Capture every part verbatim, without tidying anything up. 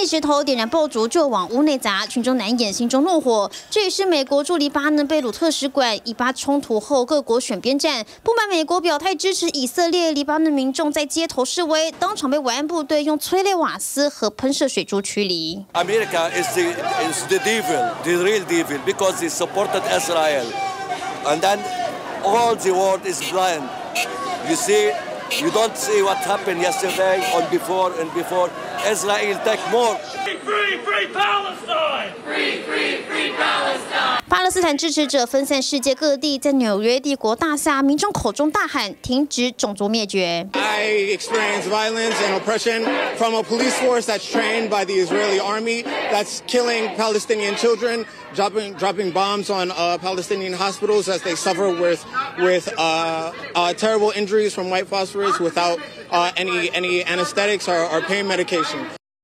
起石头点燃爆竹就往屋内砸，群众难掩心中怒火。这也是美国驻黎巴嫩贝鲁特使馆以巴冲突后各国选边站，不满美国表态支持以色列，黎巴嫩民众在街头示威，当场被维安部队用催泪瓦斯和喷射水柱驱离。 America is the is the devil, the real devil, because he supported Israel, and then all the world is blind. You see, you don't see what happened yesterday and before and before. Israel take more. Free, free Palestine! Free, free, free Palestine! 巴勒斯坦支持者分散世界各地，在纽约帝国大厦，民众口中大喊“停止种族灭绝”。 I experienced violence and oppression from a police force that's trained by the Israeli army, that's killing Palestinian children, dropping dropping bombs on uh, Palestinian hospitals as they suffer with with uh, uh, terrible injuries from white phosphorus without uh, any any anesthetics or, or pain medication.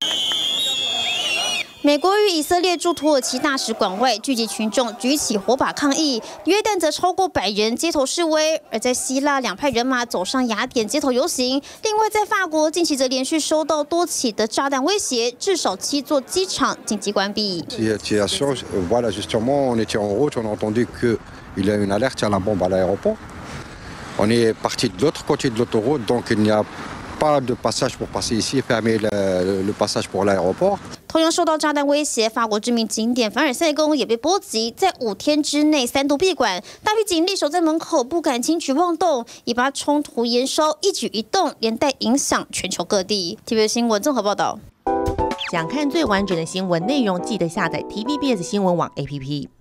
美国与以色列驻土耳其大使馆外聚集群众，举起火把抗议。约旦则超过百人街头示威，而在希腊两派人马走上雅典街头游行。另外，在法国近期则连续收到多起的炸弹威胁，至少七座机场紧急关闭。 Voilà, justement, on était en route, on a entendu qu'il y a une alerte à la bombe à l'aéroport. On est parti de l'autre côté de l'autoroute, donc il n'y a pas de passage pour passer ici, fermer le, le passage pour l'aéroport. 同样受到炸弹威胁，法国知名景点凡尔赛宫也被波及，在五天之内三度闭馆，大批警力守在门口，不敢轻举妄动。以巴冲突延烧，一举一动连带影响全球各地。T V B 新闻综合报道。 想看最完整的新闻内容，记得下载 T V B S 新闻网 A P P。